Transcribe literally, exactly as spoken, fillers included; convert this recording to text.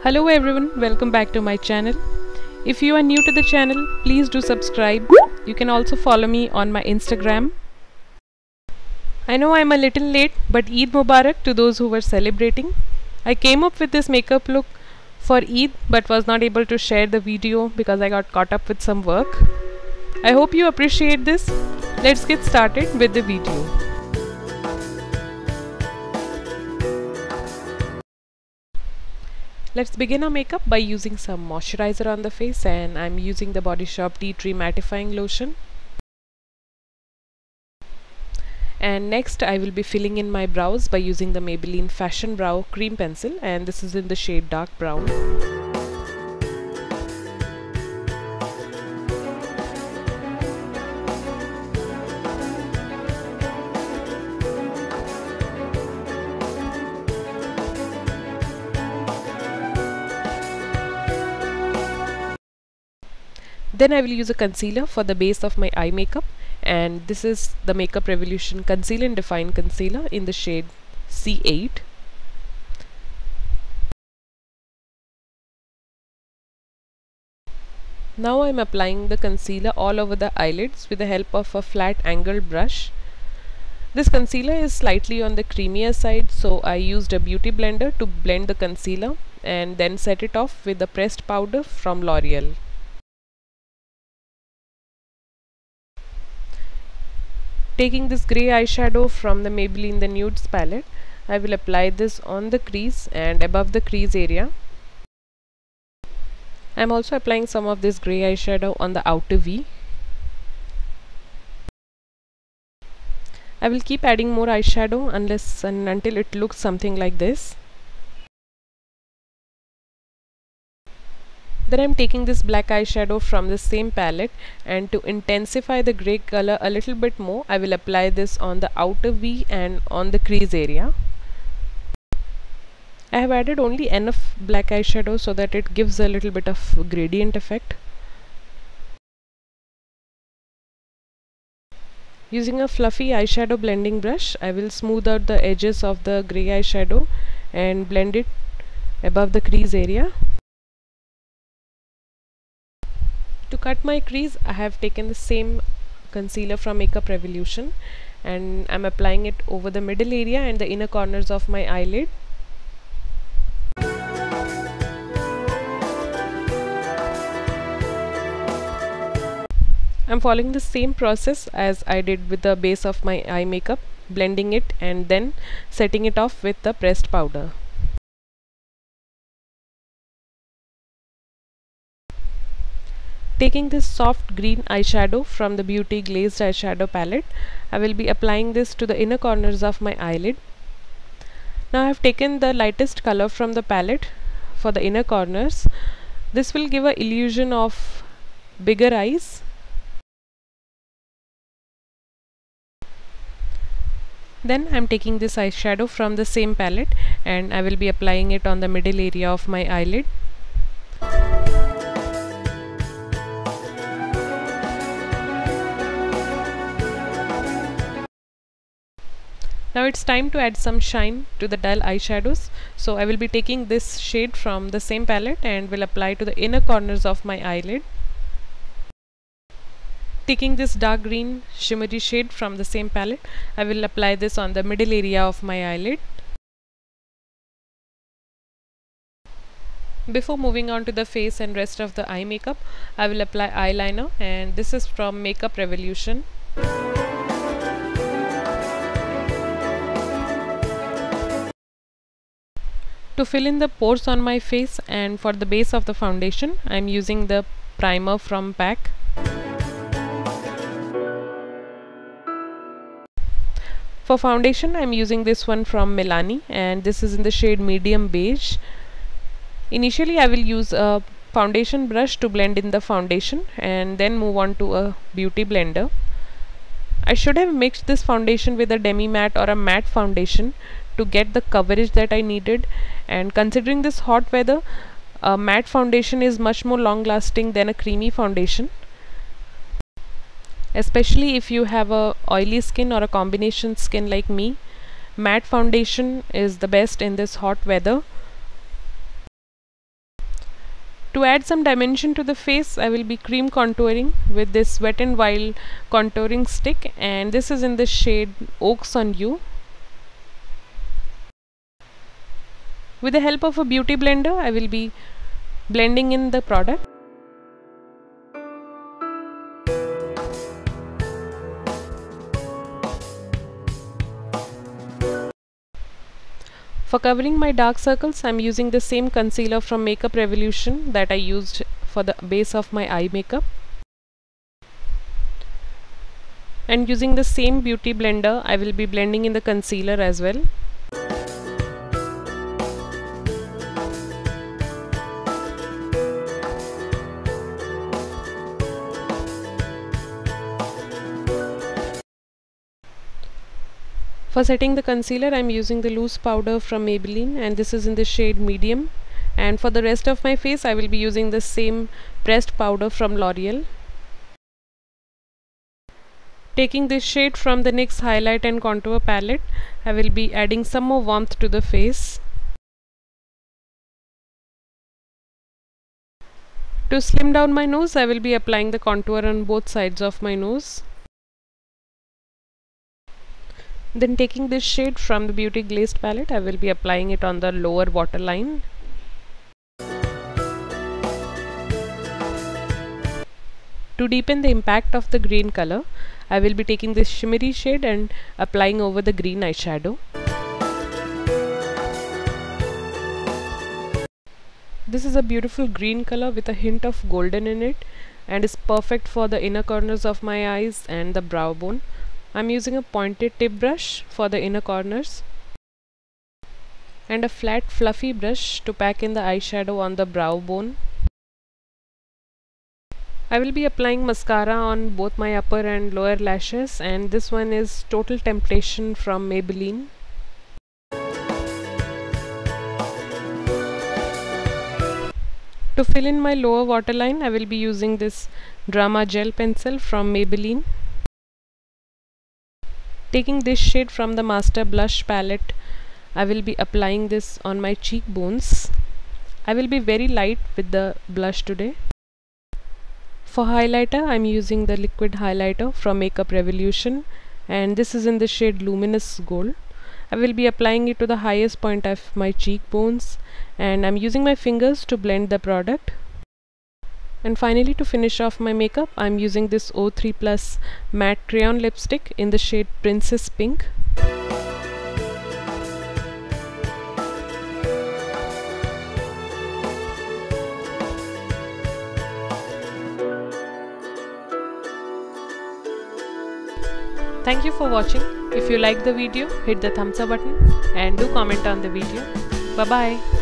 Hello everyone, welcome back to my channel. If you are new to the channel, please do subscribe. You can also follow me on my Instagram. I know I'm a little late, but Eid Mubarak to those who were celebrating. I came up with this makeup look for Eid but was not able to share the video because I got caught up with some work. I hope you appreciate this. Let's get started with the video. Let's begin our makeup by using some moisturizer on the face, and I'm using the Body Shop Tea Tree Mattifying Lotion. And next I will be filling in my brows by using the Maybelline Fashion Brow Cream Pencil, and this is in the shade Dark Brown. Then I will use a concealer for the base of my eye makeup, and this is the Makeup Revolution Conceal and Define Concealer in the shade C eight. Now I am applying the concealer all over the eyelids with the help of a flat angled brush. This concealer is slightly on the creamier side, so I used a beauty blender to blend the concealer and then set it off with the pressed powder from L'Oreal. Taking this grey eyeshadow from the Maybelline The Nudes palette, I will apply this on the crease and above the crease area. I am also applying some of this grey eyeshadow on the outer V. I will keep adding more eyeshadow unless and until it looks something like this. Then I am taking this black eyeshadow from the same palette, and to intensify the grey color a little bit more, I will apply this on the outer V and on the crease area. I have added only enough black eyeshadow so that it gives a little bit of gradient effect. Using a fluffy eyeshadow blending brush, I will smooth out the edges of the grey eyeshadow and blend it above the crease area. To cut my crease, I have taken the same concealer from Makeup Revolution, and I'm applying it over the middle area and the inner corners of my eyelid. I'm following the same process as I did with the base of my eye makeup, blending it and then setting it off with the pressed powder. Taking this soft green eyeshadow from the Beauty Glazed Eyeshadow palette, I will be applying this to the inner corners of my eyelid. Now I have taken the lightest color from the palette for the inner corners. This will give an illusion of bigger eyes. Then I am taking this eyeshadow from the same palette, and I will be applying it on the middle area of my eyelid. Now it's time to add some shine to the dull eyeshadows, so I will be taking this shade from the same palette and will apply to the inner corners of my eyelid. Taking this dark green shimmery shade from the same palette, I will apply this on the middle area of my eyelid. Before moving on to the face and rest of the eye makeup, I will apply eyeliner, and this is from Makeup Revolution. To fill in the pores on my face and for the base of the foundation, I am using the primer from P A C. For foundation, I am using this one from Milani, and this is in the shade Medium Beige. Initially, I will use a foundation brush to blend in the foundation and then move on to a beauty blender. I should have mixed this foundation with a demi matte or a matte foundation to get the coverage that I needed, and considering this hot weather, a matte foundation is much more long lasting than a creamy foundation, especially if you have a oily skin or a combination skin like me. Matte foundation is the best in this hot weather. To add some dimension to the face, I will be cream contouring with this Wet n Wild contouring stick, and this is in the shade Oaks on You. With the help of a beauty blender, I will be blending in the product. For covering my dark circles, I am using the same concealer from Makeup Revolution that I used for the base of my eye makeup. And using the same beauty blender, I will be blending in the concealer as well. For setting the concealer, I am using the loose powder from Maybelline, and this is in the shade Medium. And for the rest of my face, I will be using the same pressed powder from L'Oreal. Taking this shade from the NYX Highlight and Contour palette, I will be adding some more warmth to the face. To slim down my nose, I will be applying the contour on both sides of my nose. Then taking this shade from the Beauty Glazed palette, I will be applying it on the lower waterline. To deepen the impact of the green color, I will be taking this shimmery shade and applying over the green eyeshadow. This is a beautiful green color with a hint of golden in it, and is perfect for the inner corners of my eyes and the brow bone. I am using a pointed tip brush for the inner corners and a flat fluffy brush to pack in the eyeshadow on the brow bone. I will be applying mascara on both my upper and lower lashes, and this one is Total Temptation from Maybelline. To fill in my lower waterline, I will be using this Drama Gel pencil from Maybelline. Taking this shade from the Master Blush palette, I will be applying this on my cheekbones. I will be very light with the blush today. For highlighter, I am using the liquid highlighter from Makeup Revolution, and this is in the shade Luminous Gold. I will be applying it to the highest point of my cheekbones, and I am using my fingers to blend the product. And finally, to finish off my makeup, I am using this O three Plus matte crayon lipstick in the shade Princess Pink. Thank you for watching. If you like the video, hit the thumbs up button and do comment on the video. Bye bye.